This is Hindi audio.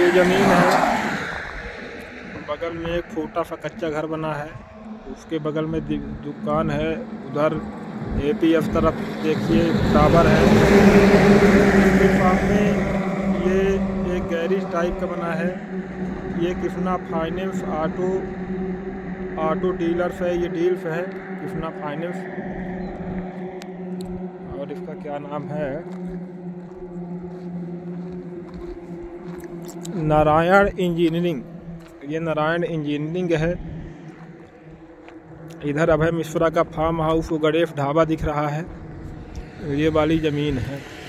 ये ज़मीन है। बगल में एक छोटा सा कच्चा घर बना है, उसके बगल में दुकान है। उधर APF तरफ देखिए टावर है। इसके सामने ये एक गैरेज टाइप का बना है। ये कृष्णा फाइनेंस ऑटो डीलर्स है, ये डील्स है कृष्णा फाइनेंस। और इसका क्या नाम है, नारायण इंजीनियरिंग। ये नारायण इंजीनियरिंग है। इधर अभय मिश्रा का फार्म हाउस, गणेश ढाबा दिख रहा है। ये वाली ज़मीन है।